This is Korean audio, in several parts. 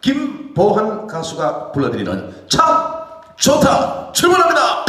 김보한 가수가 불러드리는 참 좋다 출발합니다.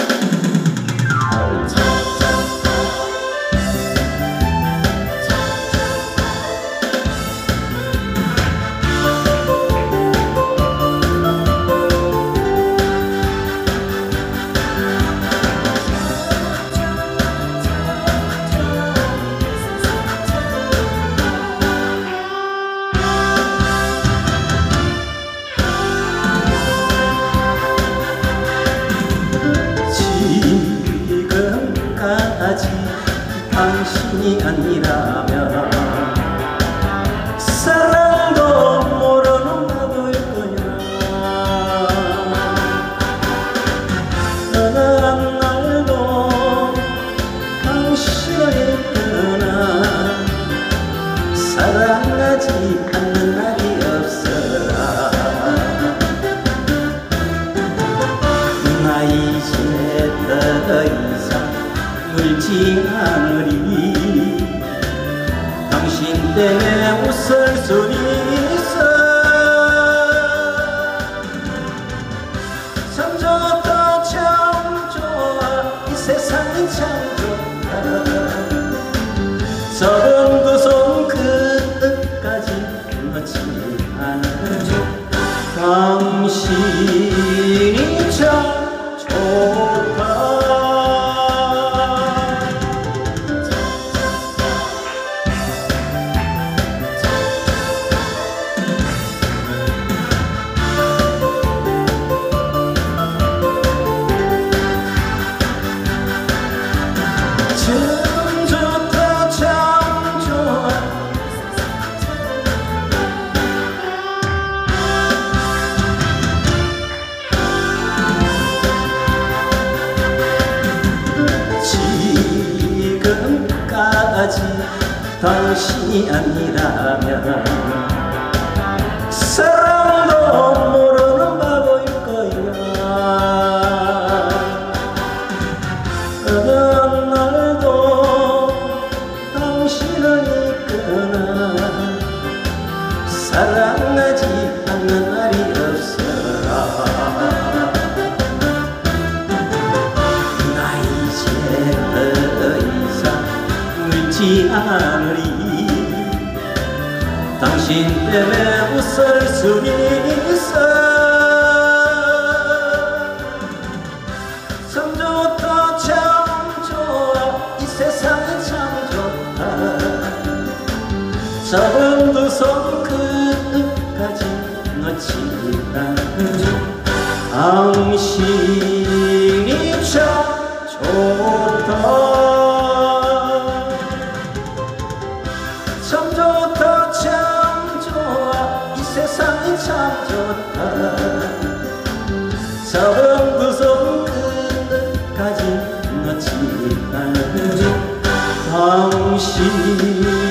당신이 아니라면 사랑도 모르는 바보일 거야. 어느 날도 당신을 떠나 사랑하지 않는 날이 없어라. 나 이제 더 이상 울지 않으리. 당신 때문에 웃을 수 있어. 참 좋다 참 좋아 이 세상은 참 좋다. 서른 두 손 끝까지 놓지 않아줘. 당신이 참 좋다. 참 좋다 참 좋아. 지금까지 당신이 아니라면 사랑도 모르는 바보일 거야. 어느 날도 당신을 잊거나 사랑하지 않는 날이 없어라. 나 이제 더 이상 울지 않으리. 당신 때문에 웃을 수 있어. 참 좋다 참 좋아 이 세상은 참 좋다. 서른 두 손 끝까지 놓지 않으려. 당신이 참 좋다. 참 좋다 참 좋아 이 세상이 참 좋다. 서른 두 손 끝까지 놓지 않으려. 당신